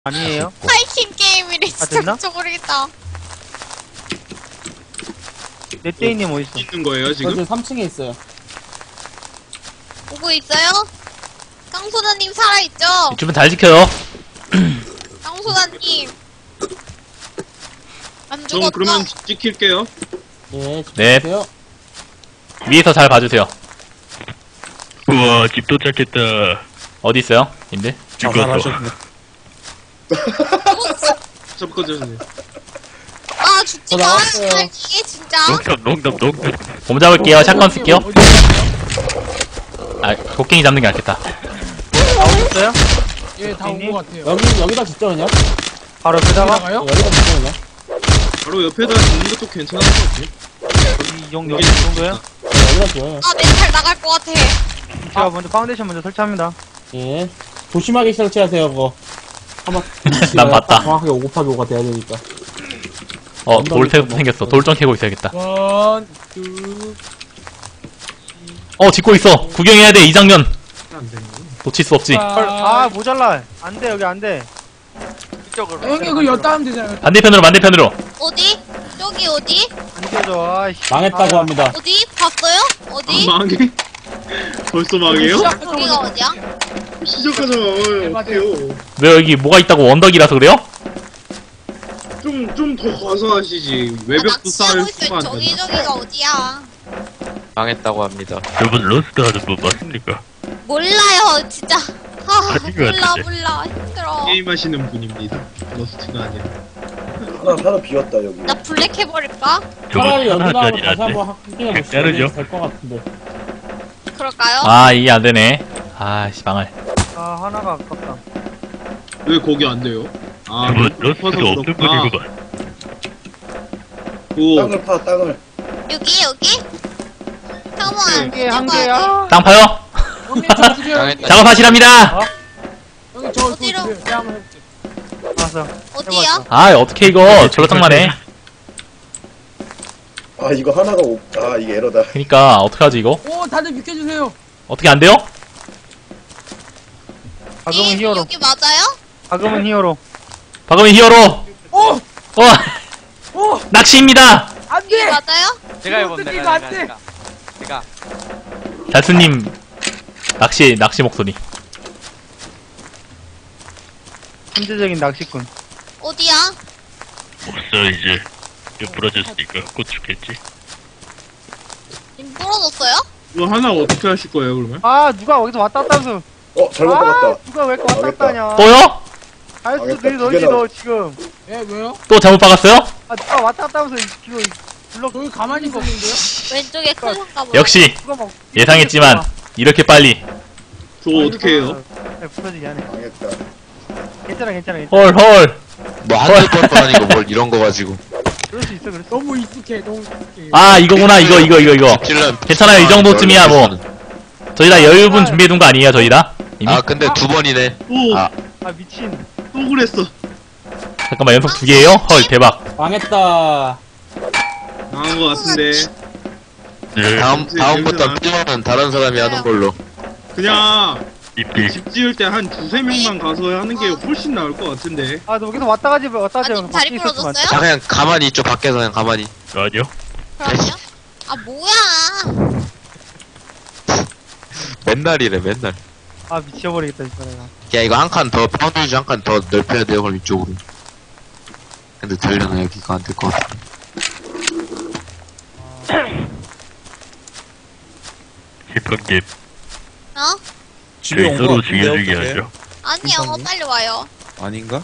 아니에요? 파이팅 게임이래. 진짜 됐나? 미쳐버리겠다. 넷데이님 어딨어? 있는 거예요 지금? 저 3층에 있어요. 보고 있어요? 깡소다님 살아있죠? 주변 잘 지켜요. 깡소다님 안 전 죽었죠? 그러면 찍힐게요. 예, 네. 주세요. 위에서 잘 봐주세요. 우와 집 도착했다. 어디 있어요, 님들? 죽었어. 접 꺼져주세요. 아 죽지 저 마. 나왔어요. 이게 진짜. 농담. 봄 잡을게요. 샷건 쓸게요. 아, 곡괭이 잡는 게 낫겠다. 어딨어요? 예, 다 온 님? 것 같아요. 여기다 짓죠, 그냥? 바로 옆에다가? 나가요? 여기다 짓죠, 그냥? 바로 옆에다 짓는 것도 괜찮을 것 같아. 여기 이 정도야? 여기다 지어요. 아 멘탈 나갈 것 같아. 제가 먼저 파운데이션 먼저 설치합니다. 예. 조심하게 설치하세요, 그거. 한번. 난 봤다. 정확하게 5 곱하기 5가 돼야 되니까. 돌 생겼어. 돌 좀 캐고 있어야겠다. 원, 투, 짓고 있어. 구경해야 돼, 이 장면. 안 되는 거. 놓칠 수 없지. 아 모자라. 안 돼 여기 안 돼. 이쪽으로. 형님 그거 엿다 하면 되잖아요. 반대편으로. 어디? 저기 어디? 안 껴져. 아이씨. 망했다고 합니다. 어디? 봤어요? 어디? 망해? 벌써 망해요? 여기가 어디야? 시작하자마자 맞아요. 어때요? 왜 여기 뭐가 있다고 언덕이라서 그래요? 좀 더 가서 하시지. 외벽도 쌓을 낚시하고 수가 있어요. 안 저기 된다. 저기가 어디야? 망했다고 합니다. 여러분 러스트 하는 법 맞습니까? 몰라요 진짜. 아 아닌 것 같은데. 몰라 힘들어. 게임 하시는 분입니다. 러스트가 아니라. 하나 비웠다 여기. 나 블랙 해버릴까? 차라리 저거 여기다 하고 다시 하나짜리한테. 한번 확인해 보시면 자르죠. 될것 같은데. 그럴까요? 아, 이게 안 되네. 아씨, 망할. 아 하나가 아깝다. 왜 거기 안 돼요? 아, 여러분 높아서 러스트가 없는 그렇구나. 분이구만. 오, 땅을 파 땅을. 여기 여기? 잠깐만 한 개야. 땅 파요? 형님 저 주세요. 망했다. 작업하시랍니다. 형님 저 어디로? 주세요. 제가 한번 해볼게요. 알았어. 어디야? 아, 어떻게 이거 저렇장만해. 아 이거 하나가 아 이게 에러다. 그니까 어떡하지 이거? 오, 다들 비켜주세요. 어떻게 안 돼요? 박음은 히어로. 여기 맞아요? 박음은 히어로. 박음인 히어로. 오, 오, 낚시입니다. 안 여기 돼. 맞아요? 제가 해본 이거 안 돼. 제가 달수님 낚시 목소리. 천재적인 낚시꾼. 어디야? 없어 이제. 이거 부러졌으니까 곧 죽겠지. 님 부러졌어요? 이거 하나 어떻게 하실 거예요 그러면? 아 누가 어디서 왔다 갔다 하면서. 잘못 아 박았다. 누가 왜 이렇게 왔다 갔다 하냐. 또요? 할수 망했다. 들 두 너지 개나. 너 지금. 예, 왜요? 또 잘못 박았어요? 아 누가 왔다 갔다 하면서 이거 블럭 저기 가만히 있었는데요. 왼쪽에 큰 상가 봐. 역시 누가 막 예상했지만 이렇게 빨리. 저 어떻게 해요? 네, 부서지게 하네. 망했다. 괜찮아. 헐. 뭐 안 될 것도 아니고 뭘 이런 거 가지고 그럴 수 있어. 너무 익숙해. 너무 익숙해. 아, 이거구나. 이거. 찔러. 괜찮아요. 이 정도쯤이야 뭐. 저희 다 여유분 준비해둔 거 아니에요, 저희 다? 이미? 아 근데 두 번이네. 또, 아. 아 미친. 또 그랬어. 잠깐만, 연속 2개예요? 헐, 대박. 망했다. 나은 거 같은데. 네. 다음부터 필요는 다른 사람이 하는 걸로. 그냥 입기. 집 지을 때 한 두세 명만 가서 하는 게 훨씬 나을 것 같은데. 아 너 여기서 왔다 가지 아님 다리 있었지만. 부러졌어요? 아 그냥 가만히 있죠. 밖에서 그냥 가만히. 아니요. 그럼요? 아 뭐야? 맨날이래 맨날. 아 미쳐버리겠다 진짜 내가. 야 이거 한 칸 더 파운데이션 한 칸 더 넓혀야 돼요. 그럼 이쪽으로. 근데 되려나 여기가 안 될 것 같아. 싶은 게 어? 저희 서로 죽여주게 하죠. 아니요 빨리 와요. 아닌가?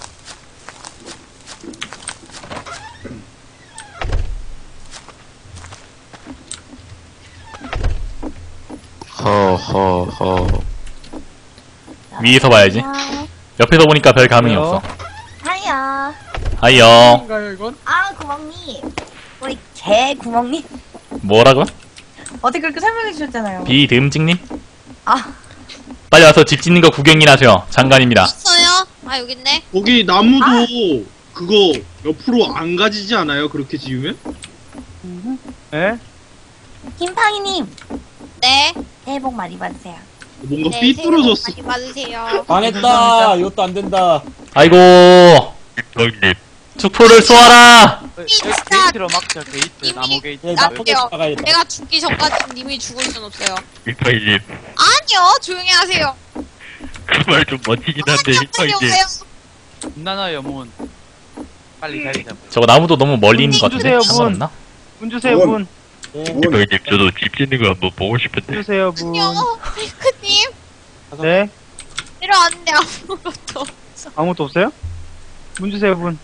허허허. 위에서 봐야지. 옆에서 보니까 별 감흥이 없어. 하야. 하이요. 인가요 이건? 아, 구멍님. 우리 개 구멍님. 뭐라고? 어떻게 그렇게 설명해 주셨잖아요. 비듬직님? 아, 빨리 와서 집 짓는 거 구경이나 하세요. 장관입니다. 있어요? 아 여기 있네. 거기 나무도 그거 옆으로 안 가지지 않아요? 그렇게 지으면? 에? 김팡이님. 네. 새해 복 많이 받으세요. 뭔가 네, 삐뚤어졌어. 새해 복 많이 받으세요. 망했다. 이것도 안 된다. 아이고, 형님, 축포를 쏘아라! 게이트로 막자 게이트 나무 예, 나 나쁘게 요 나가야겠다. 내가 죽기 전까지 님이 죽을 순 없어요. 힐파이님, 아니요, 조용히 하세요. 그 말 좀 멋지긴 한데, 빨리 힐파이님. 오세요. 문나나요 문 빨리 자리 잡아 저거 나무도 너무 멀리 있는 것 같은데? 주세요, 상관없나? 문 주세요 문. 문 예. 힐파이님, 저도 집 짓는 거 한번 보고 싶은데. 주세요 문 안녕, 페이크님. 네? 내려왔는데 아무것도. 아무것도 없어요? 문 주세요 문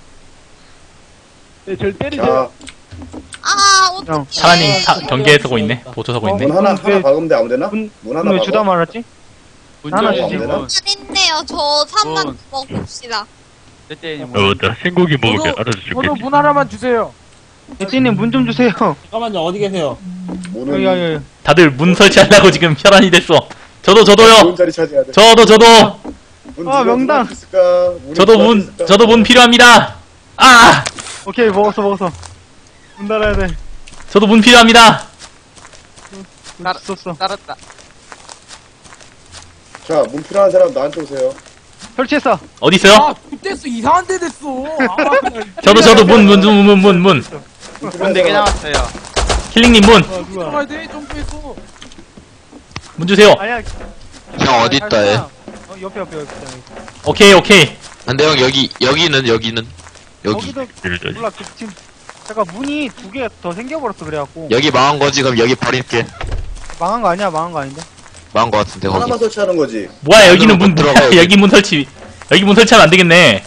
자, 아, 형. 어떡해. 사라님 경계에 서고 있네. 보초 서고 있네. 문 하나 왜- 박으면 돼, 아무 데나? 문 문 하나 왜 주다 박아. 말았지? 문 하나 좀 주지 되나? 문. 잘했네요. 저 3만 문. 먹읍시다. 맞다. 생고기 먹으면 알아서 저도 죽겠지. 문 하나만 주세요. 대띠님 문 좀 주세요 잠깐만요. 어디 계세요? 문은 여기 다들 문 설치하려고 지금 혈안이 됐어. 저도요! 좋은 자리 차지해야 돼. 저도! 문 아, 누가 명당. 누가 있을까? 문이 저도 누가 문, 있을까? 저도 문 필요합니다! 아! 오케이 먹었어 문 닫아야 돼 저도 문 필요합니다! 썼어 따랐다. 자, 문 필요한 사람 나한테 오세요. 설치했어 어디있어요? 아, 됐어. 이상한 데 됐어. 아, 저도 문. 문 문 필요한 4개 사람. 남았어요 킬링님 문! 누가 들어가야 돼. 점프했어. 문 주세요! 아니야 형 어디 있다 해? 옆에 오케이. 근데 형 여기는 여기 거기도 이러죠. 몰라 지금 잠깐 문이 2개 더 생겨버렸어 그래갖고 여기 망한 거지. 그럼 여기 버릴게. 망한 거 아니야 망한 거 아닌데 망한 거 같은데 거기. 하나만 설치하는 거지. 뭐야, 여기는 문, 들어가, 여기. 여기 문 설치. 여기 문 설치하면 안 되겠네.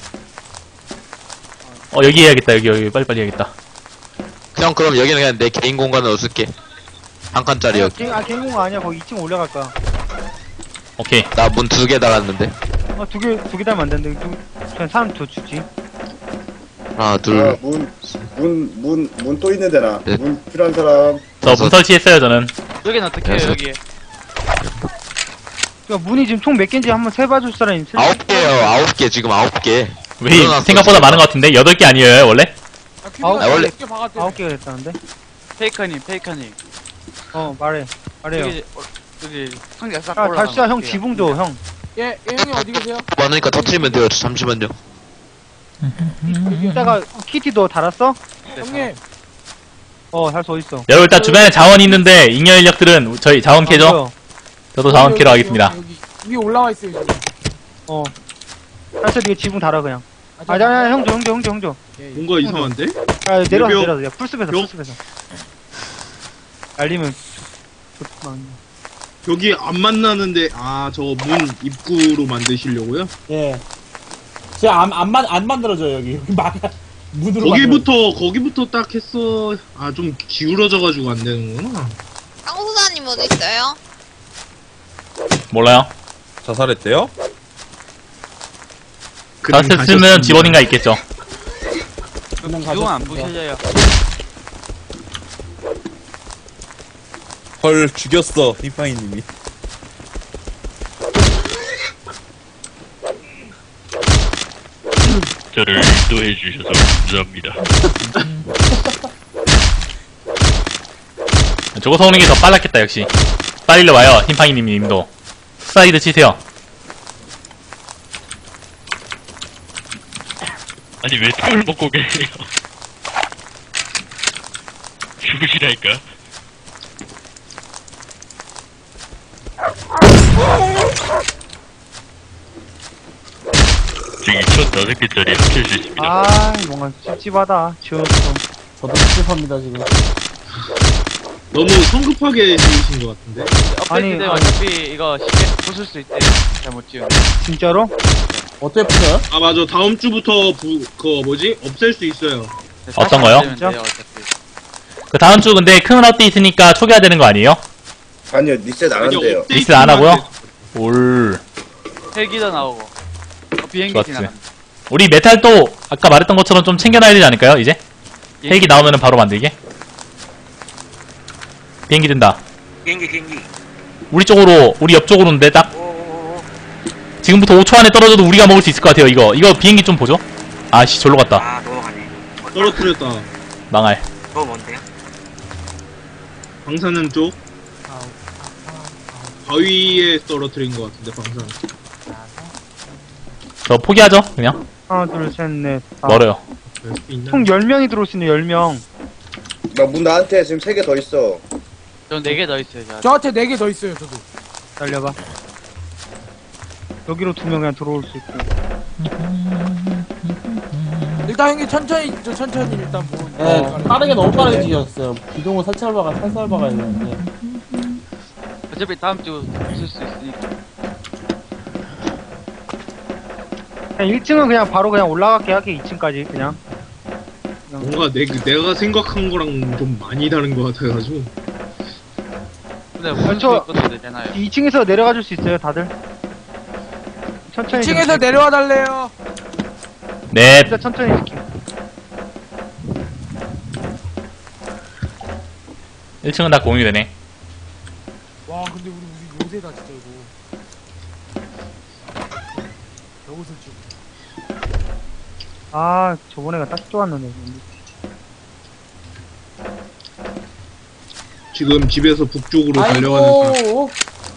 여기 해야겠다, 여기. 빨리빨리 해야겠다. 형 그럼 여기는 그냥 내 개인 공간으로 쓸게. 한 칸짜리 여기. 개인 공간 아니야 거기 2층 올라갈 거야 오케이. 나 문 2개 달았는데. 2개 달면 안 되는데 그냥 사람 더 주지 하나 자, 둘. 문 또 있는 데나. 네. 문 필요한 사람. 저 문 설치했어요, 저는. 여기는 어떻게 해요, 여기 그러니까 문이 지금 총 몇 개인지 한번 세봐줄 사람 있어요? 9개요. 9개 지금 9개. 왜, 늘어났어, 생각보다 지금. 많은 것 같은데? 8개 아니에요, 원래? 아, 큐비가 아, 원래- 이렇게 박았대. 9개가 됐다는데? 페이커님 말해요 여기 상자 싹 아 달수야 형 지붕 줘 형 예, 형님 어디 계세요? 많으니까 터트리면 돼요. 잠시만요. 이따가 키티도 달았어? 형님. 달수 어딨어 여러분, 일단 주변에 자원이 있는데, 잉여 인력들은 저희 자원 캐죠? 저도 자원 캐러 가겠습니다. 여기 위에 올라와 있어요. 지금. 달수 니가 지붕 달아 그냥 저- 아니야 형 줘. 예, 예. 뭔가 이상한데? 내려서 야 풀숲에서 뿅. 알리면 여기 안 만나는데, 저거 문 입구로 만드시려고요? 예. 제가 안 만들어져요, 여기. 문으로. 거기부터 딱 했어. 좀 기울어져가지고 안 되는구나. 깡소사님 어디 있어요? 몰라요? 자살했대요? 다스쓰면 직원인가 있겠죠. 그냥 지붕 안 가셨습니다. 부셔져요. 헐 죽였어 휘파이님이. 저를 인도해 주셔서 감사합니다. 저거 오는 게 더 빨랐겠다, 역시. 빨리 일로 와요, 흰팡이님도. 사이드 치세요. 아니 왜 털을 먹고 계세요? 죽으시라니까. 지금 2005개짜리 합칠 수 있습니다. 뭔가 찝찝하다 지웠어 저도 찝찝합니다, 지금. 너무 성급하게 지으신 것 같은데? 아니, 업데이트 되면 아니. 어차피 이거 쉽게 부술 수 있대. 잘못 지으면. 진짜로? 어떻게 풀어요? 맞아. 다음 주부터 없앨 수 있어요. 어떤 거요? 되면 돼요, 어차피. 그 다음 주 근데 큰 업데이트니까 초기화되는 거 아니에요? 아니요, 리셋 안 한대요. 리셋 안 하고요? 올. 헬기도 나오고. 비행기 좋았어요. 지나간다. 우리 메탈도 아까 말했던 것처럼 좀 챙겨놔야 되지 않을까요, 이제? 헬기 나오면은 바로 만들게. 비행기 든다. 비행기. 우리 옆쪽으로인데 딱. 지금부터 5초 안에 떨어져도 우리가 먹을 수 있을 것 같아요, 이거. 이거 비행기 좀 보죠? 아씨, 절로 갔다. 넘어가네. 떨어뜨렸다. 망할. 그거 뭔데요? 방사능 쪽. 바위에 떨어뜨린 것 같은데 방산. 저 포기하죠 그냥. 하나, 둘, 셋, 넷, 다. 멀어요. 총 10명이 들어올 수 있는 10명. 나문 나한테 지금 3개 더 있어. 전 4개 더 있어요. 저. 저한테 4개 더 있어요, 저도. 날려봐. 여기로 2명 그냥 들어올 수 있고. 일단 형님 천천히 일단 뭐. 네, 빠르게 너무 빠르게 지었어요. 기둥을 살살 박아야 되는데. 어차피 다음 주 쓸 수 있으니까. 그냥 1층은 그냥 바로 그냥 올라갈게 할게 2층까지 그냥. 뭔가 내가 생각한 거랑 좀 많이 다른 것 같아가지고. 근데 원수 저- 있거든 되잖아요. 2층에서 내려가 줄 수 있어요 다들? 천천히. 2층에서 내려와 달래요. 네. 진짜 천천히 시켜. 1층은 다 공유되네 와, 근데 우리 요새다 진짜 이거. 여기서 지금. 아 저번에가 딱 좋았는데. 지금 집에서 북쪽으로 달려가는 사람. 아이고.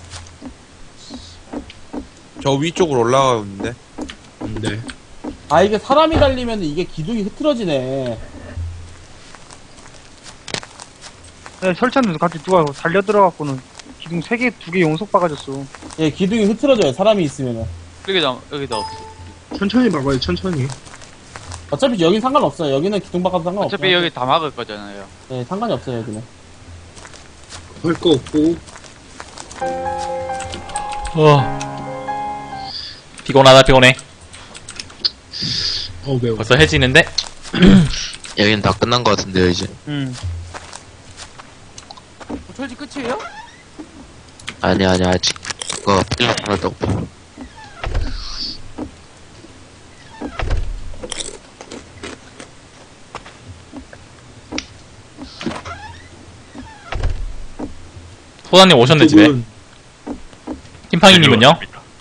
저 위쪽으로 올라가고 있는데. 네. 아, 이게 사람이 달리면 이게 기둥이 흐트러지네. 네, 설찬도 같이 누가 달려 들어갖고는 기둥 3개, 2개 용속 박아줬어. 예, 기둥이 흐트러져요, 사람이 있으면은. 여기도 없어. 천천히 막아요, 천천히. 어차피 여긴 상관없어요. 여기는 기둥 박아도 상관없어요. 어차피 여기 다 막을 거잖아요. 네, 상관이 없어요, 여기는. 할 거 없고. 피곤하다 피곤해. 매워. 벌써 해지는데? 여긴 다 끝난 것 같은데요, 이제. 철지 끝이에요? 아니, 아직. 그거 필요 하나도 없고. 소다님 오셨네 집에. 팀팡이님은요?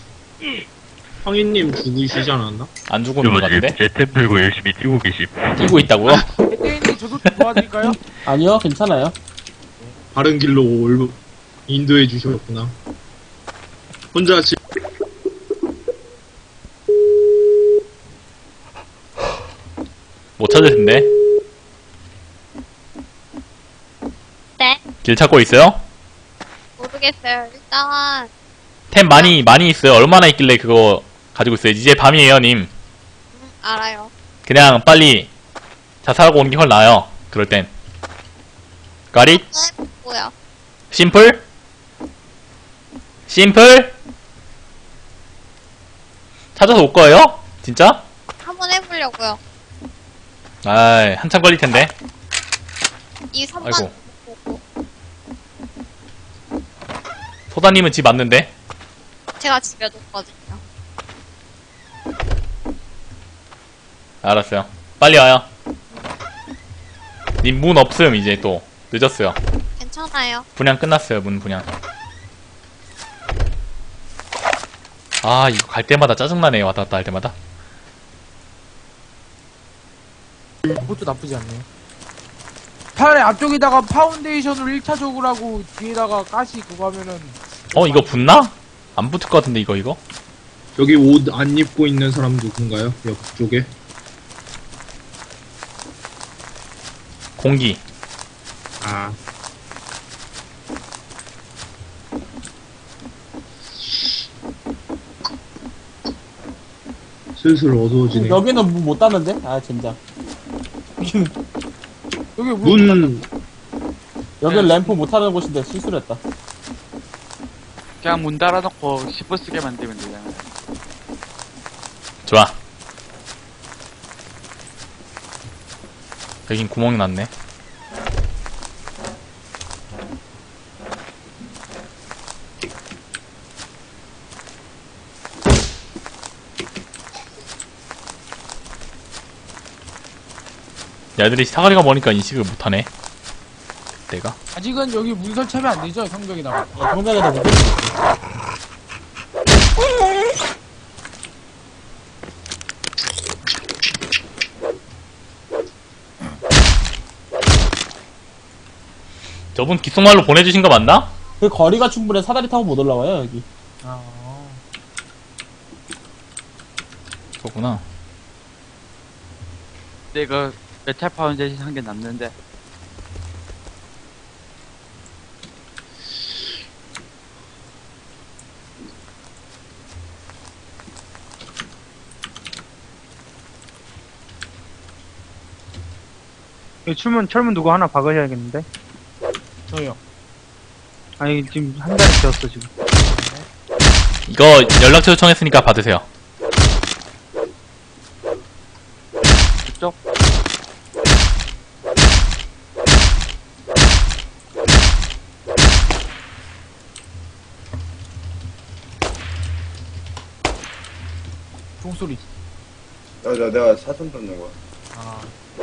황희님 죽으시지 않았나? 안 죽은 것 같은데? 제템 들고 열심히 뛰고 계심. 뛰고 있다고요? 혜태인님 저도 도와드릴까요? 아니요, 괜찮아요. 바른 길로 인도해 주셨구나. 혼자 못 찾을 텐데. 네? 길 찾고 있어요? 모르겠어요. 일단 템 많이 있어요. 얼마나 있길래 그거 가지고 있어요? 이제 밤이에요, 님. 알아요. 그냥 빨리 자살하고 오는 게 훨 나아요. 그럴 땐. 가릿? 네? 뭐야? 심플? 심플? 찾아서 올 거예요? 진짜? 한번 해보려고요. 아이, 한참 걸릴 텐데. 이 3만 아이고. 보고 소다님은 집 맞는데? 제가 집에 뒀거든요. 알았어요. 빨리 와요. 님 문 없음, 이제 또. 늦었어요. 괜찮아요. 분양 끝났어요, 문 분양. 아, 이거 갈 때마다 짜증나네, 왔다 갔다 할 때마다. 그것도 나쁘지 않네요. 차라리 앞쪽에다가 파운데이션을 1차적으로 하고 뒤에다가 가시 그거 하면은 이거 붙나? 안 붙을 것 같은데, 이거? 여기 옷 안 입고 있는 사람 누군가요? 옆쪽에? 공기. 아. 슬슬 어두워지네. 여기는 문 못 닫는데? 아, 젠장. 여기는, 여기 문, 여기는 램프 못 하는 곳인데 실수를 했다. 그냥 문 달아놓고 10분 쓰게 만들면 되잖아요. 좋아. 여긴 구멍이 났네. 야들이 사거리가 머니까 인식을 못하네. 내가. 아직은 여기 문 설치하면 안 되죠, 성벽에다가. 성벽에다 못 저분 귓속말로 보내주신 거 맞나? 그 거리가 충분해 사다리 타고 못 올라와요 여기. 그렇구나. 근데 이거 메탈 파운데이션 한 개 남는데. 여기 철문 누구 하나 박으셔야겠는데? 저요. 아니, 지금 한 달이 되었어, 지금. 이거 연락처 요청했으니까 받으세요. 그쪽? 총소리. 내가 사선 던는 거야. 아,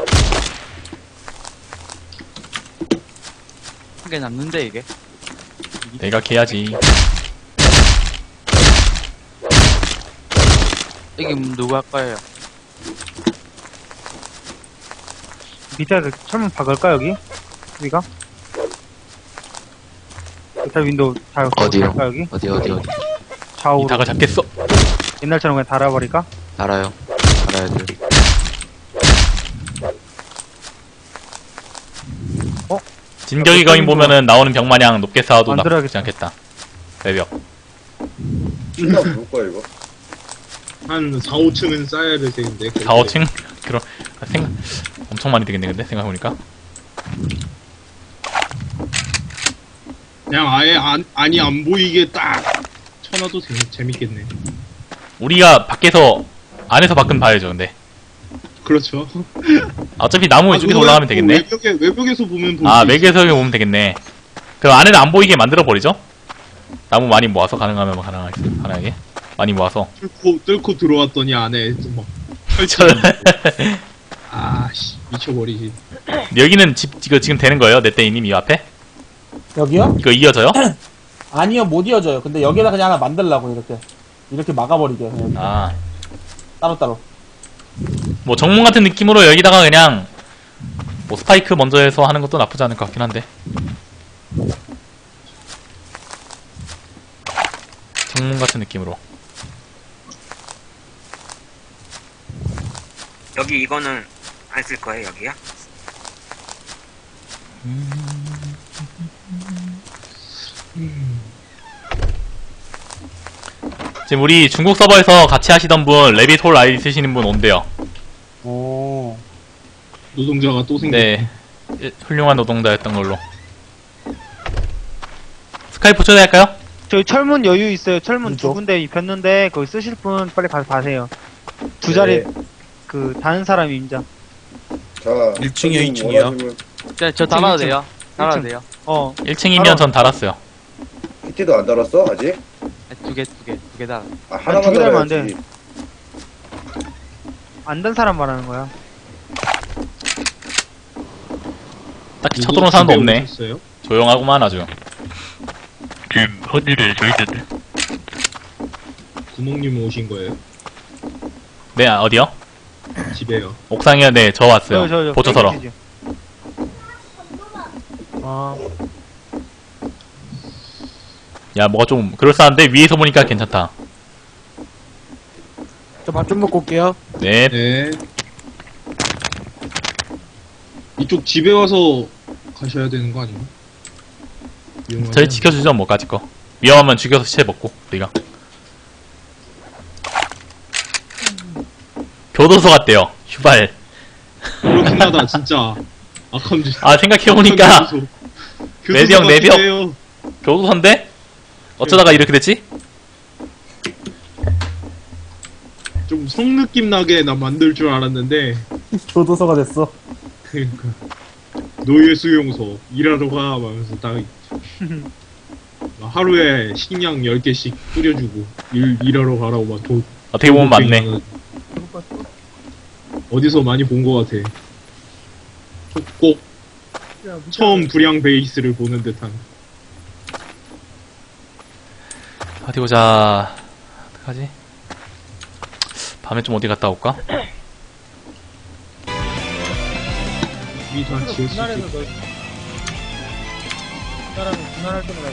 한 개 남는데 이게. 내가 개야지. 이게 누구 할 거예요? 밑에 그 철문 박을까, 여기? 우리가? 메탈 윈도우 다 어디요? 박을까, 여기? 어디. 좌우로. 이 닭을 잡겠어. 옛날처럼 그냥 달아버릴까? 알아요. 알아야 돼요. 진격의 거인 보면은 나오는 벽 마냥 높게 쌓아도 나쁘지 만들어야겠다. 않겠다. 외벽. 존나 무거울 거야, 이거. 한 4, 5층은 쌓아야 될 텐데. 4, 5층? 그럼 엄청 많이 되겠네 근데 생각해보니까. 그냥 아예 안이 안 보이게 딱 쳐놔도 재밌겠네. 우리가 안에서 밖은 봐야죠 근데. 그렇죠. 어차피 나무 이쪽에서 올라가면 되겠네. 외벽에서 보면 볼 아, 수 외계에서 보면 되겠네. 그럼 안에는 안 보이게 만들어 버리죠? 나무 많이 모아서 가능하면 가능하게 많이 모아서. 뚫고 들어왔더니 안에 막 저 아씨 미쳐버리지. 여기는 이거 지금 되는 거예요? 넷데이님 이 앞에? 여기요? 이거 이어져요? 아니요 못 이어져요. 근데 여기다 그냥 하나 만들라고 이렇게 막아버리게 그냥 아, 따로따로. 뭐 정문 같은 느낌으로 여기다가 그냥 뭐 스파이크 먼저 해서 하는 것도 나쁘지 않을 것 같긴 한데. 정문 같은 느낌으로. 여기 이거는 안 쓸 거예요, 여기요? 지금 우리 중국 서버에서 같이 하시던 분 레빗홀 아이디 쓰시는 분 온대요. 오. 노동자가 또 생겼네. 네, 훌륭한 노동자였던 걸로. 스카이프 초대할까요? 저희 철문 여유 있어요. 철문 왼쪽? 두 군데 입혔는데, 거기 쓰실 분 빨리 가서 가세요. 두 자리, 다른 사람이 임자. 자, 1층이요, 2층이요? 저 일층, 달아도 일층. 돼요. 달아도 일층. 돼요. 1층이면 전 달았어요. 키티도 안 달았어, 아직? 두 개 달아. 아, 하나만 두개 달면 안 달아야지. 안 단 사람 말하는 거야. 딱히 쳐들어온 사람도 없네. 오셨어요? 조용하고만 아주. 지금 헌일에 저 있는데. 구멍님 오신 거예요? 네, 어디요? 집에요. 옥상이요? 네, 저 왔어요. 보초 털어. 아, 야, 뭐가 좀 그럴싸한데 위에서 보니까 괜찮다. 저 밥 좀 먹고 올게요. 네. 네. 이쪽 집에 와서 가셔야 되는 거 아닌가? 위험하지 저희 않나? 지켜주죠, 뭐까짓 거. 위험하면 죽여서 시체 먹고, 우리가. 교도소 같대요, 휴발. 그렇긴 하다, 진짜. 아캄지. 아, 생각해보니까, 매병. 매병. 교도소인데? 어쩌다가 이렇게 됐지? 좀 성 느낌 나게 나 만들 줄 알았는데. 교도소가 됐어. 그러니까. 노예 수용소 일하러 가 하면서 딱 하루에 식량 10개씩 뿌려주고 일하러 가라고 막 어떻게 보면 맞네. 어디서 많이 본 것 같아. 꼭 처음 불량 베이스를 보는 듯한. 어디 보자. 어떡하지? 밤에 좀 어디 갔다 올까? 이다 지을 수 있겠다. 분할할 때마다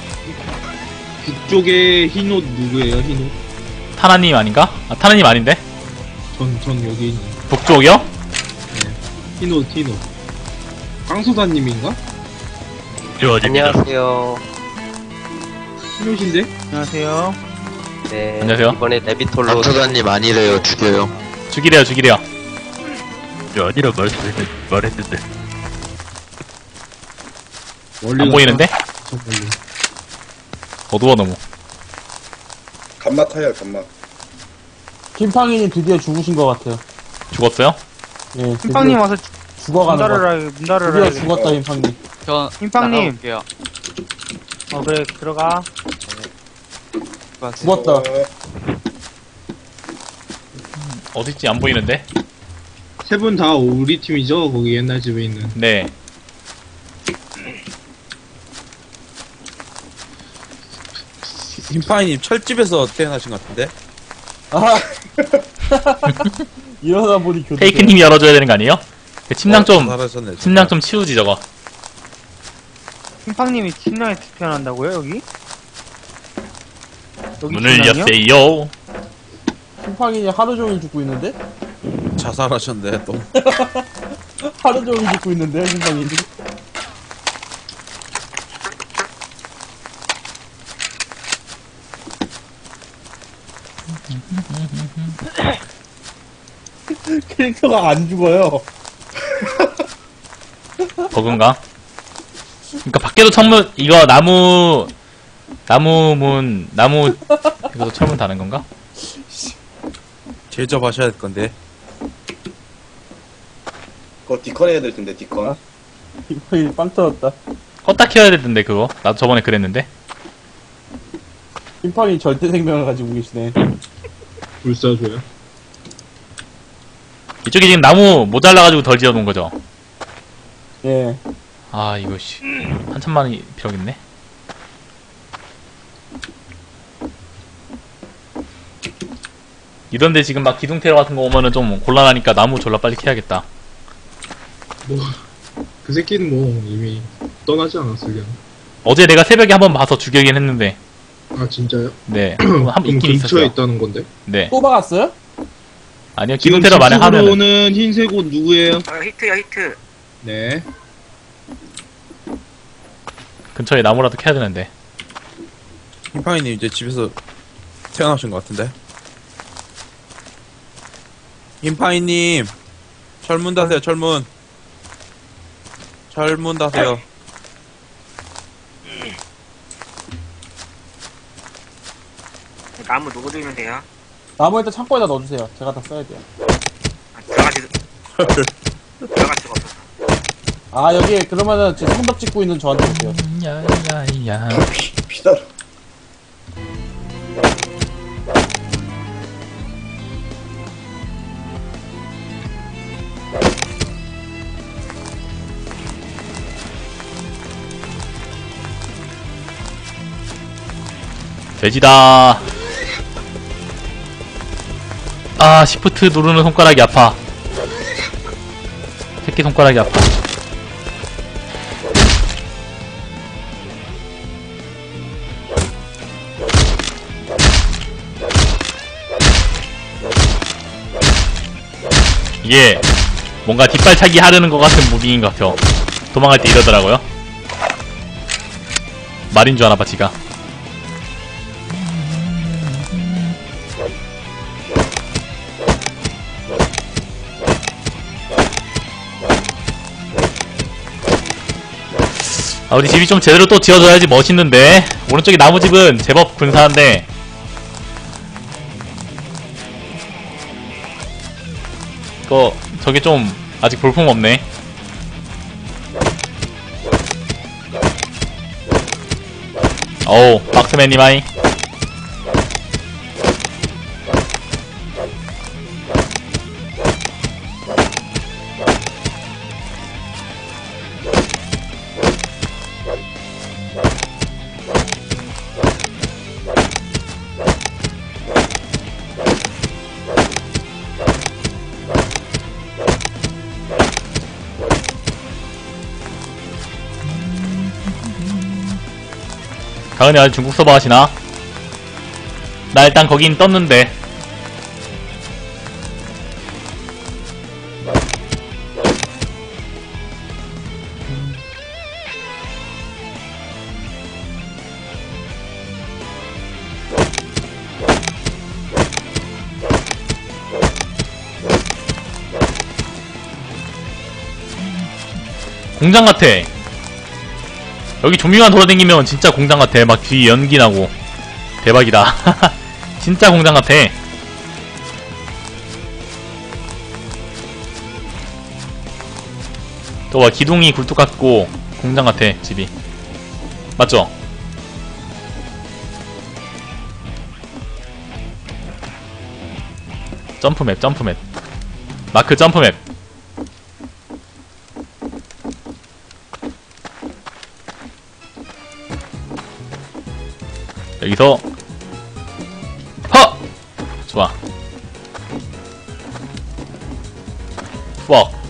북쪽에 흰 옷 누구예요? 흰 옷? 타나님 아닌가? 아, 타나님 아닌데? 전 여기 있는. 북쪽이요? 흰 옷. 깡소다님인가? 저 아닙니다. 안녕하세요. 흰 옷인데? 안녕하세요. 네. 안녕하세요. 이번에 데비톨로 강사관님 아니래요. 죽여요. 죽이래요. 저 아니라 말했는데. 멀리 안 보이는데? 저 멀리. 어두워 너무. 간막 타요, 간막. 김팡이님 드디어 죽으신 것 같아요. 죽었어요? 예. 흰빵님 와서 죽어가는 거. 문 닫으라. 드디어 죽었다 김팡님. 저 흰빵님. 나가볼게요. 그래, 들어가. 죽었다. 어딨지? 안 보이는데? 세 분 다 우리 팀이죠? 거기 옛날 집에 있는. 네. 김파이님 철집에서 태어나신 것 같은데? 아. 이러다 보니 교대. 페이크님이 열어줘야 되는 거 아니에요? 그 침낭 좀 잘하셨네. 침낭 좀 치우지 저거. 흰빵님이 침낭에 태어난다고요, 여기? 여기 문을 침낭이요? 여세요. 김팡이님 하루 종일 죽고 있는데? 자살하셨네 또. 하루 종일 죽고 있는데요, 김팡이님. 캐릭터가 안 죽어요. 버그인가? 그니까 밖에도 창문 이거 나무 이것도 철문 다는 건가? 제접하셔야 될 건데. 그거 디컨 해야 될 텐데, 디컨. 김팡이 빵 터졌다. 껐다 켜야 되던데 그거. 나도 저번에 그랬는데. 김팡이 절대 생명을 가지고 계시네. 불사조요. 이쪽에 지금 나무 모자라가지고 덜 지어놓은 거죠? 예. 아 이거 씨 한참만이 필요하겠네. 이런데 지금 막 기둥 테러 같은 거 오면은 좀 곤란하니까 나무 졸라 빨리 캐야겠다. 그 새끼는 뭐 이미 떠나지 않았어 그냥. 어제 내가 새벽에 한번 봐서 죽이긴 했는데. 아 진짜요? 네. 한번 있긴 근처에 있었어요. 있다는 건데. 네. 또 박았어요? 아니요 지금 기둥 테러 만약 집으로 하면은. 오는 흰색 옷 누구예요? 히트요, 히트. 네. 근처에 나무라도 캐야 되는데. 김파이님 이제 집에서 태어나신 것 같은데. 김파이님 철문 다세요. 철문 다세요. 나무 누구 들면 돼요? 나무 일단 창고에다 넣어주세요. 제가 다 써야 돼요. 들어갈 수가 없어. 아, 여기 그러면은 지금 성벽 짓고 있는 저한테 오세요. 야야야. 비싸. 돼지다. 아, 시프트 누르는 손가락이 아파. 새끼 손가락이 아파. 이게 뭔가 뒷발차기 하려는 것 같은 무빙인 것 같아요. 도망갈 때 이러더라고요. 말인 줄 아나 봐 지가. 아, 우리 집이 좀 제대로 또 지어져야지 멋있는데. 오른쪽에 나무집은 제법 근사한데 이거 저게 좀 아직 볼품없네. 어우 박스맨님 하이. 당연히 아직 중국 서버 하시나? 나 일단 거긴 떴는데. 공장 같아. 여기 좀비만 돌아다니면 진짜 공장 같아. 막 뒤 연기 나고. 대박이다. 진짜 공장 같아. 또 봐, 기둥이 굴뚝 같고 공장 같아, 집이. 맞죠? 점프맵, 점프맵. 마크 점프맵. 여기서 허! 좋아. fuck.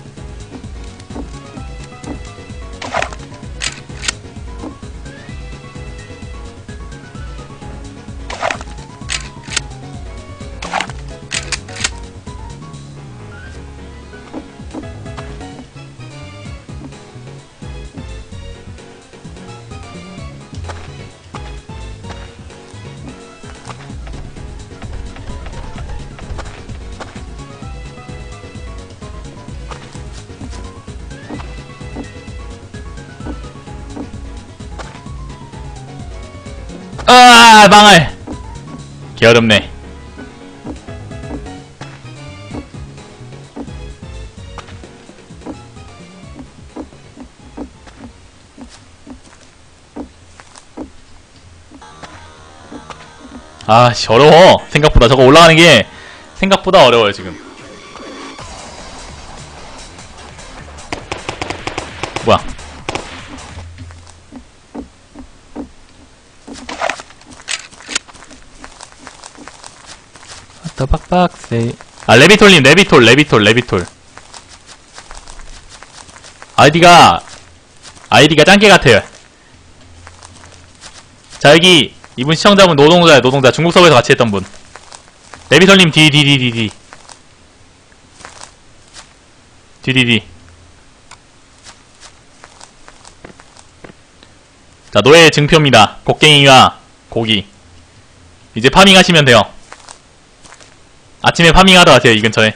아, 망할. 게으름네. 아씨, 어려워. 생각보다 저거 올라가는 게 생각보다 어려워요 지금. 뭐야? 더 빡빡세. 아, 레비톨님, 레비톨. 아이디가 짱깨 같아요. 자, 여기 이분 시청자분 노동자예요, 노동자. 중국 서버에서 같이 했던 분. 레비톨님 디디디디디. 자, 노예 증표입니다. 곡괭이와 고기. 이제 파밍 하시면 돼요. 아침에 파밍하러 가세요, 이 근처에.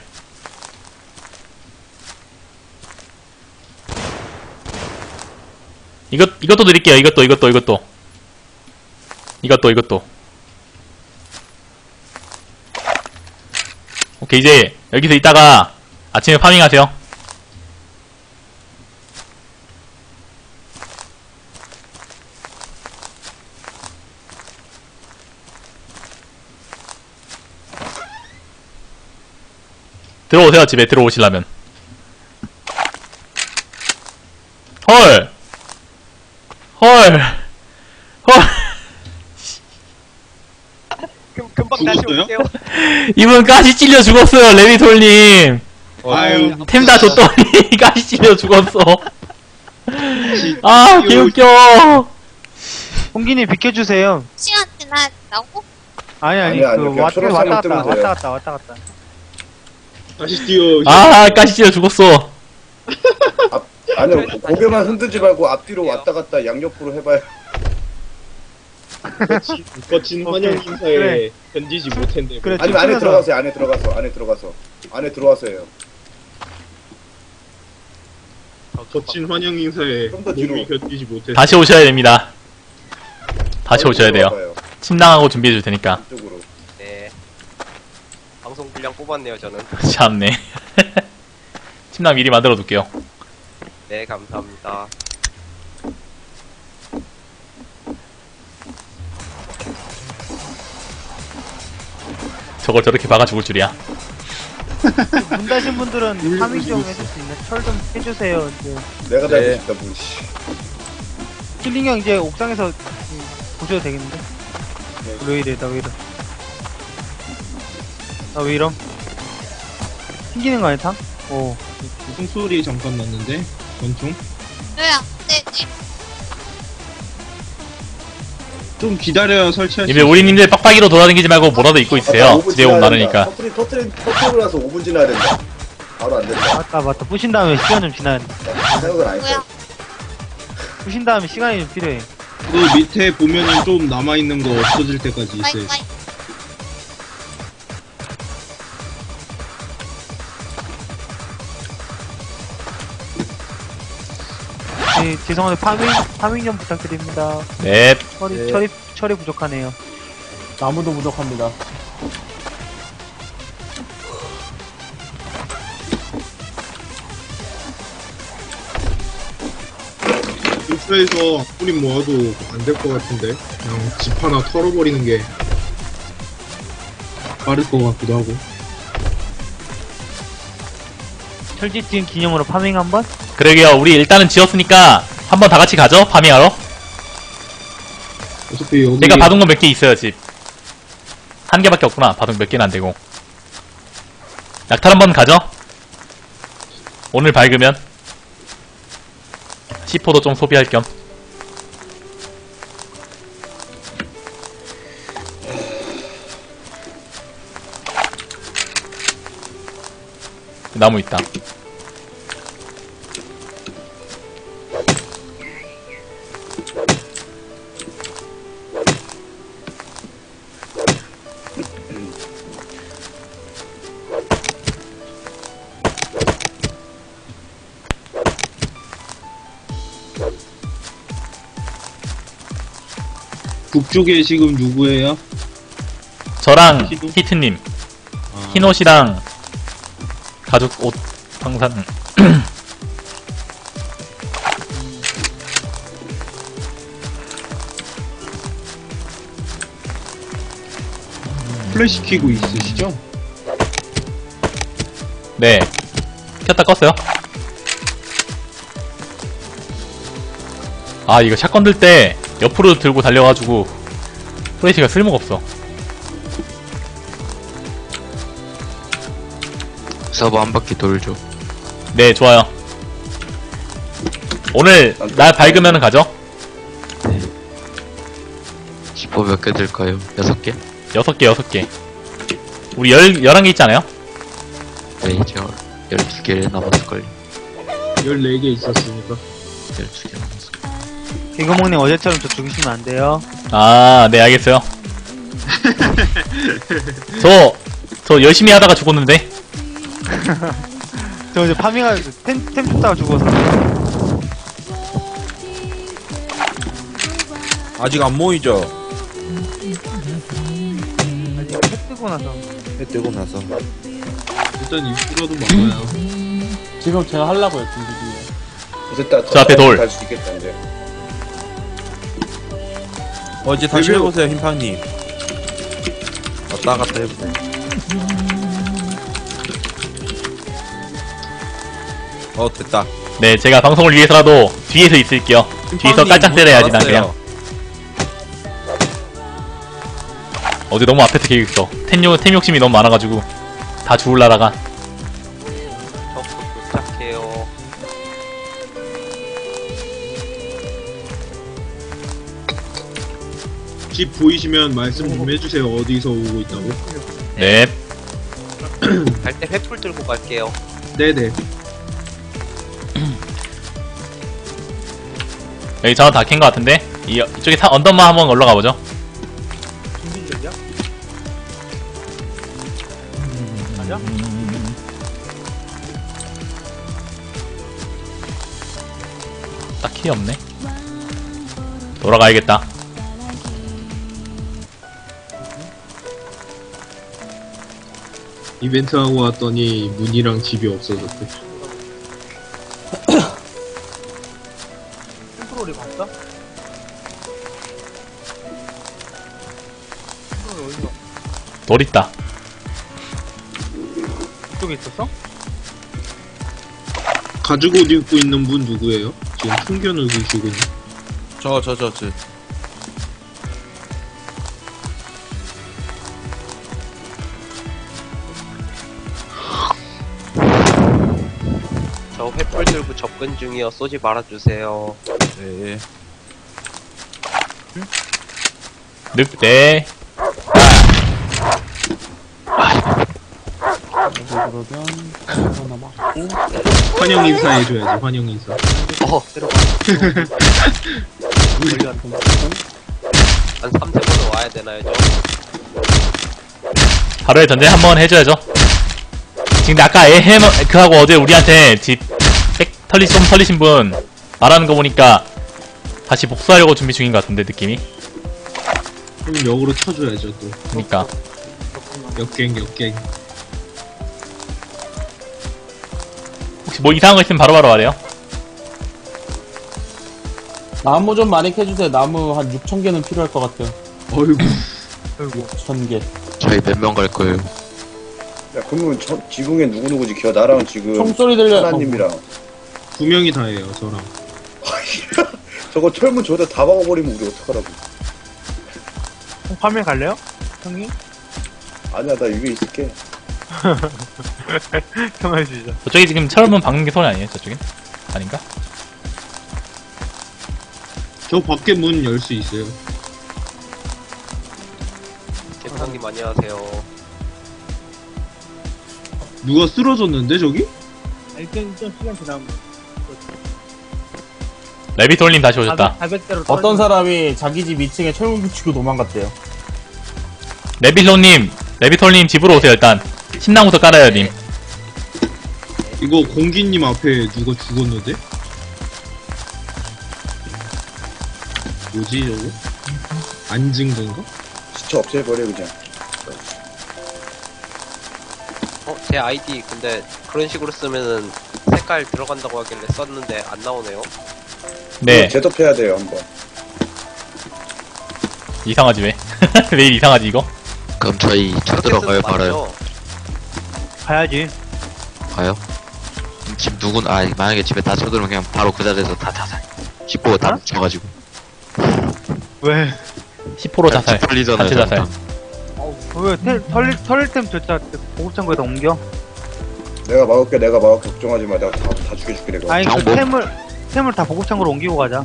이것도 드릴게요. 이것도. 오케이, 이제 여기서 있다가 아침에 파밍하세요. 들어오세요, 집에 들어오시려면. 헐! 금방 다시 올게요. 이분 가시 찔려 죽었어요, 레비톨님. 아유, 템 다 줬더니 가시 찔려 죽었어. 아, 개웃겨. 홍기님 비켜주세요. 시간 지나야 된다고? 아니, 아니야, 그 그냥 왔다 초록색으로 뜨면 돼요. 갔다. 다시 뛰어. 아, 가시 찔려 죽었어. 아니요, 고개만 흔들지 말고 앞뒤로 왔다 갔다 양옆으로 해봐요. 거친 환영 인사에 견디지 못했네. 그래, 아니면 안에 춤추면서. 들어가세요. 안에 들어와서요. 거친 환영 인사에 좀더 뒤로. 몸이 견디지 못했어. 다시 오셔야 됩니다. 다시 오셔야 돼요. 들어와봐요. 침낭하고 준비해줄 테니까. 이쪽으로. 네. 방송 분량 뽑았네요, 저는. 참네. 침낭 미리 만들어 둘게요. 네, 감사합니다. 저걸 저렇게 박아 죽을 줄이야. 문 닫으신 분들은 파밍 좀 해줄 수 있나? 철 좀 해주세요. 이제 내가 다 싶다, 문. 힐링 형 이제 옥상에서 보셔도 되겠는데? 네. 왜 이래? 나 왜 이럼? 튕기는 거 아니야, 탕? 오. 총소리 잠깐 났는데 권총? 왜 안 되지? 좀 기다려야 설치할 수 이제 우리님들 빡빡이로 돌아다니지 말고 뭐라도 입고 있으세요. 집에 오면 많으니까. 터트리고 나서 5분 지나야 된다. 바로 안 된다. 맞다. 부신 다음에 시간 좀 지나야 돼. 생각을 안 했어. 부신 다음에 시간이 좀 필요해. 그 밑에 보면은 좀 남아있는 거 없어질 때까지 있어요. 네, 죄송한데 파밍 좀 부탁드립니다. 네. 처리 부족하네요. 나무도 부족합니다. 인프에서 뿌리 모아도 안 될 것 같은데 그냥 집 하나 털어버리는 게 빠를 것 같기도 하고. 철지 지은 기념으로 파밍 한번? 그러게요. 우리 일단은 지었으니까 한번 다 같이 가죠. 파밍하러. 어차피 여기 내가 받은 건 몇 개 있어요, 집. 한 개밖에 없구나. 받은 몇 개는 안 되고. 약탈 한번 가죠. 오늘 밝으면 C4도 좀 소비할 겸. 나무 있다. 북쪽에 지금 누구예요? 저랑 히트님. 흰옷이랑 가죽 옷 방산. 플래시 키고 있으시죠? 네. 켰다 껐어요. 아, 이거 샷건 들 때 옆으로 들고 달려가지고 플래시가 쓸모가 없어. 서버 한 바퀴 돌죠. 네, 좋아요. 오늘 날 밝으면 가죠. 지퍼 몇 개 들까요? 6개? 6개. 우리 11개 있지 않아요? 네, 이제 12개 남았을걸요. 14개 있었으니까 12개 남았을걸요. 개구멍님 어제처럼 저 죽이시면 안 돼요. 아, 네, 알겠어요. 저 열심히 하다가 죽었는데. 저 이제 파밍할 템 줍다가 죽어서. 아직 안 모이죠? 아직 해 뜨고 나서. 해 뜨고 나서. 일단 입구라도 막아요. 지금 제가 하려고요, 준비 중에. 저 앞에 돌. 갈수 있겠다 이제. 이제 다시 해보세요, 흰팡님. 왔다 갔다 해보세요. 됐다. 네, 제가 방송을 위해서라도 뒤에서 있을게요. 뒤에서 깔짝 때려야지, 난 그냥. 어제 너무 앞에서 계획 있어. 템 욕심이 너무 많아가지고 다 주울라다가. 도착해요. 집 보이시면 말씀 좀 해주세요. 어디서 오고 있다고. 네. 갈 때 횃불 들고 갈게요. 네네. 여기 전화 다 캔 것 같은데? 이쪽에 언덕만 한번 올라가보죠. 준비적이야? 맞아? 딱히 없네. 돌아가야겠다. 이벤트 하고 왔더니 문이랑 집이 없어졌대. 컨트롤이 봤어? 컨트롤이 어디서? 돌 있다. 이쪽에 있었어? 가죽 옷 입고 있는 분 누구예요? 지금 풍견을 보시고 있는. 저. 저 횃불 들고 접근 중이요. 쏘지 말아주세요. 네. 늑대. 그러면 하나 맞고. 환영 인사 해줘야지. 환영 인사. 한 3세번은 와야 되나요, 좀? 하루에 전쟁 한번 해줘야죠. 지금 아까 그하고 어제 우리한테 좀 털리신 분 말하는 거 보니까 다시 복수하려고 준비 중인 것 같은데, 느낌이. 그럼 역으로 쳐줘야죠, 또. 그니까. 역갱. 혹시 뭐 이상한 거 있으면 바로바로 말해요. 나무 좀 많이 캐주세요. 나무 한 6,000개는 필요할 것 같아요. 어이구. 6,000개. 저희 몇 명 갈 거예요? 야, 그러면 지붕에 누구누구 지켜? 나랑 지금 총소리 들려. 하나님이랑 9명이 다 해요, 저랑. 저거 철문 저기다 다 박아버리면 우리 어떡하라고. 화면 갈래요? 형님? 아니야, 나 위에 있을게. 가만히 주시죠. 저쪽에 지금 철문 박는 게 소리 아니에요, 저쪽에? 아닌가? 저 밖에 문 열 수 있어요. 개부장님 안녕하세요. 누가 쓰러졌는데, 저기? 일단 시간 지나면 레비톨님 다시 오셨다. 400대로 어떤 사람이 자기 집 2층에 철문 붙이고 도망갔대요. 레비톨님 집으로 오세요, 일단. 신나무부터 깔아요, 님. 이거 공기님 앞에 누가 죽었는데? 뭐지, 저거? 안 증거인가? 시체 없애버려, 그냥. 제 아이디 근데 그런 식으로 쓰면은 색깔 들어간다고 하길래 썼는데 안 나오네요. 네. 제접해야 돼요, 한번. 이상하지, 왜? 왜 이상하지, 이거? 그럼 저희 쳐들어가요, 말아요? 가야지. 가요? 집 만약에 집에 다 쳐들어오면 그냥 바로 그 자리에서 다 자살. 10호가 다 묻혀가지고. 왜? 10% 자살. 털리잖아요. 단체 자살. 왜 털릴 템 진짜 보급창고에다 옮겨? 내가 막을게, 걱정하지 마. 내가 다 죽여줄게, 내가. 아니, 그 템을 다 보급창고로 옮기고 가자.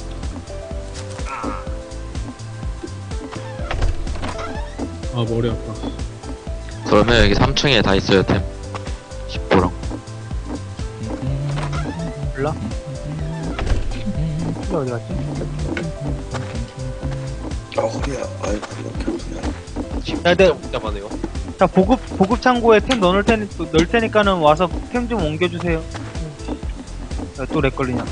아, 머리 아파. 그러면 여기 3층에 다 있어요, 템. 10호랑. 몰라? 이게 어디 갔지? 아, 허리야. 아이고, 이렇게 아프냐. 야, 복잡하네요. 자, 보급 창고에 템 넣을 테니까는 와서 템 좀 옮겨주세요. 야, 또 렉 걸리냐?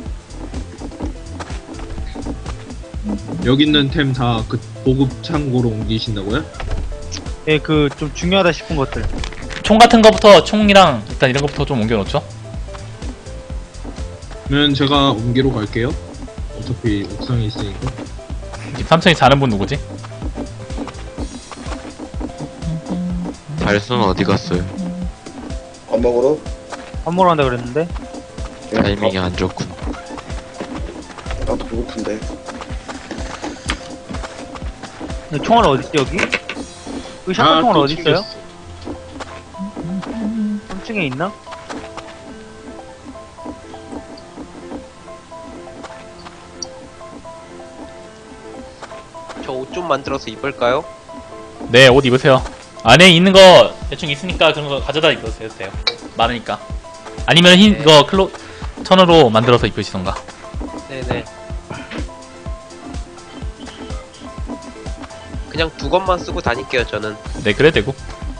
여기 있는 템 다 그 보급 창고로 옮기신다고요? 예, 그 좀 중요하다 싶은 것들. 총 같은 거부터, 총이랑 일단 이런 거부터 좀 옮겨놓죠. 그러면 제가 옮기러 갈게요. 어차피 옥상에 있으니까. 집 3층에 사는 분 누구지? 달수는 어디 갔어요? 밥 먹으러? 밥 먹으러 간다 그랬는데? 타이밍이 안 좋군. 나도 배고픈데. 총알 어딨지, 여기? 그 샷건 총알 어딨어요? 3층에 있나? 저 옷 좀 만들어서 입을까요? 네, 옷 입으세요. 안에 있는 거 대충 있으니까 그런 거 가져다 입으세요. 돼요. 많으니까. 아니면 이거 천으로 만들어서 입으시던가. 네네. 그냥 두 것만 쓰고 다닐게요, 저는. 네, 그래 되고.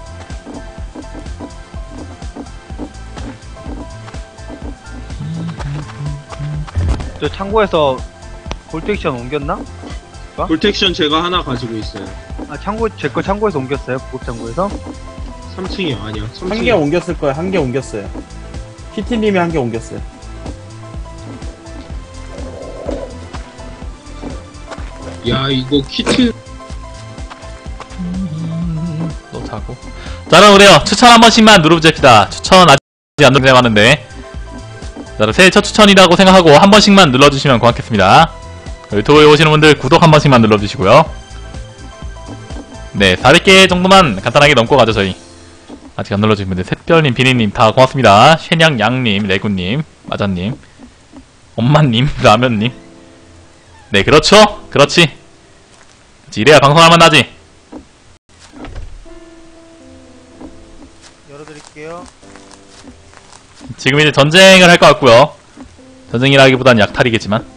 저 창고에서 볼텍션 옮겼나? 볼텍션 제가 하나 가지고 있어요. 아, 제 거 창고에서 옮겼어요? 보급 창고에서? 3층이요, 아니요. 3층. 한 개 옮겼을 거예요. 한 개 옮겼어요. 키티님이 한 개 옮겼어요. 야, 이거 키트. 또 자고. 자, 그럼 그래요. 추천 한 번씩만 눌러주십시다. 추천 아직 안 눌러봤는데. 자, 새해 첫 추천이라고 생각하고 한 번씩만 눌러주시면 고맙겠습니다. 유튜브에 오시는 분들 구독 한 번씩만 눌러주시고요. 네, 400개 정도만 간단하게 넘고 가죠, 저희. 아직 안 눌러주신 분들, 샛별님, 비니님 다 고맙습니다. 쉐냥, 양님, 레구님, 마자님, 엄마님, 라면님. 네, 그렇죠? 그렇지. 이래야 방송할만 하지. 열어드릴게요. 지금 이제 전쟁을 할 것 같고요. 전쟁이라기보단 약탈이겠지만.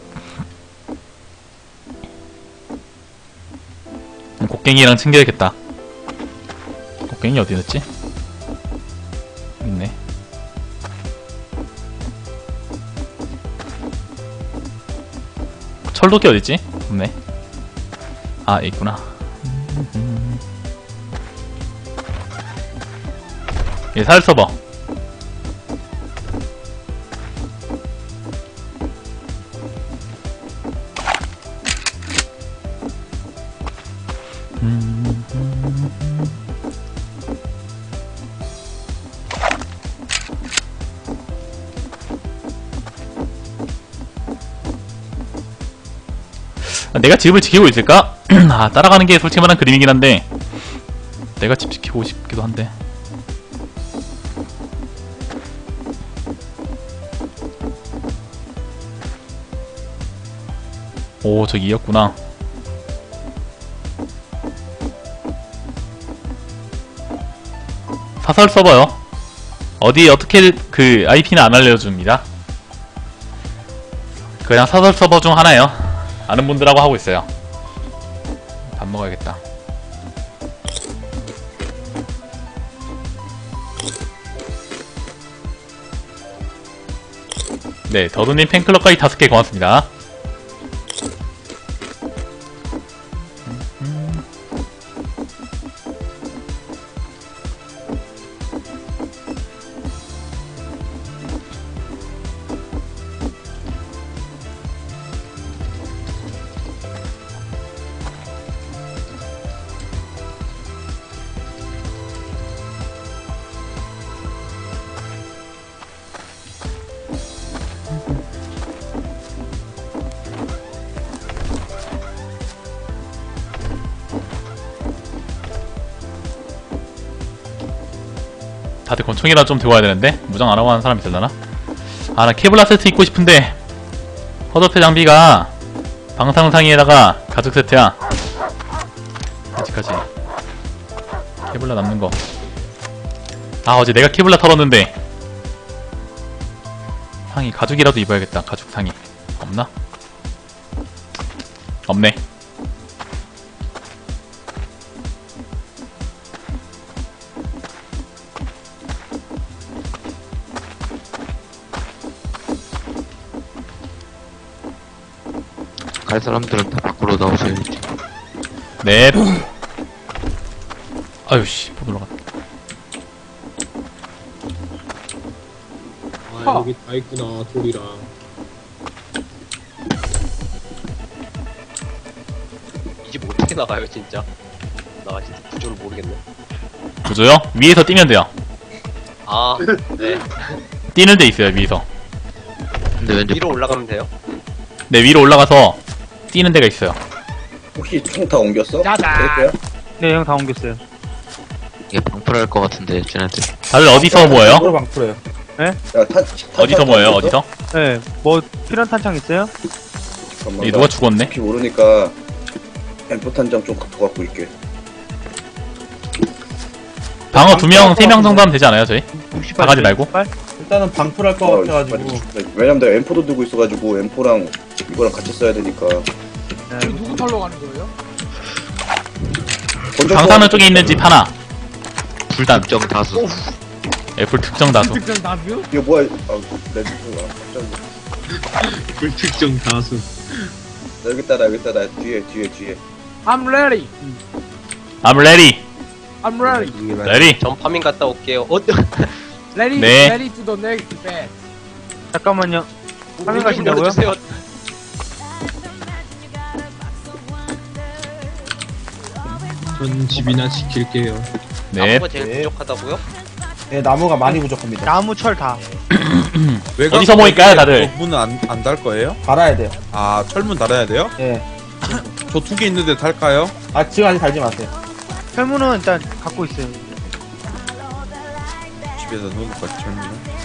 곡괭이랑 챙겨야겠다. 곡괭이 어디 있었지? 여기 있네. 철도끼 어딨지? 없네. 아, 여기 있구나. 얘 살 서버. 내가 집을 지키고 있을까? 아, 따라가는 게 솔직히 말한 그림이긴 한데 내가 집 지키고 싶기도 한데. 오, 저기 이었구나. 사설 서버요. 어디 어떻게 그 IP는 안 알려줍니다. 그냥 사설 서버 중 하나예요. 아는 분들하고 하고 있어요. 밥 먹어야겠다. 네, 더두님 팬클럽까지 5개 고맙습니다. 다들 권총이라 좀 들고 와야 되는데 무장 안 하고 하는 사람이 있을라나? 아, 나 케블라 세트 입고 싶은데 헛업의 장비가 방상상이에다가 가죽 세트야. 아직까지 케블라 남는 거. 아, 어제 내가 케블라 털었는데 상의 가죽이라도 입어야겠다. 가죽 상의 없나? 없네. 갈 사람들은 다 밖으로 나오셔야지. 네. 아유 씨, 못 올라갔다. 아, 여기 다 있구나, 돌이랑. 이 집 어떻게 나가요 진짜? 나 진짜 구조를 모르겠네. 구조요? 위에서 뛰면 돼요. 아, 네. 뛰는 데 있어요, 위에서. 근데 왠지 위로 올라가면 돼요? 네, 위로 올라가서 뛰는 데가 있어요. 혹시 총 다 옮겼어? 짜잔. 그럴까요? 네, 형 다 옮겼어요. 이게 방풀할 것 같은데 쟤네들. 다들 어디서 모여요? 서로 방풀해요. 야, 어디서 모여요? 어디서? 네, 뭐 필요한 탄창 있어요? 잠깐만, 이 누가 죽었네? 혹시 모르니까 M4 탄장 좀 더 갖고 있게. 방어 2명, 3명 정도 하면 되지 않아요, 저희? 68. 다 가지 말고? 일단은 방풀할 것 같아가지고. 왜냐면 내가 M4도 들고 있어가지고 M4랑 이거랑 같이 써야 되니까. 지금 누구 털러 가는 거예요? 방사능 쪽에 있는 집 하나. 불단. 불특정 다수. 예, 불특정 다수. 특정 다뷰? 이거 뭐야? 아, 레드가 갑자기. 불특정 다수. 나 여기 있다, 나 뒤에. I'm ready. I'm ready. I'm ready. ready. 전 파밍 갔다 올게요. Ready. 네. Ready to the next phase. 잠깐만요. 파밍 가신다고요? 열어주세요. 전 집이나 지킬게요. 네. 나무가 제일 부족하다고요? 네, 나무가 많이 부족합니다. 나무 철 다. 어디서 모일까요, 다들? 문은 안 달 거예요? 달아야 돼요. 아, 철문 달아야 돼요? 예. 저 2개 있는데 달까요? 아, 지금 아직 달지 마세요. 철문은 일단 갖고 있어요. 집에다 놓을 것 같아, 철문은.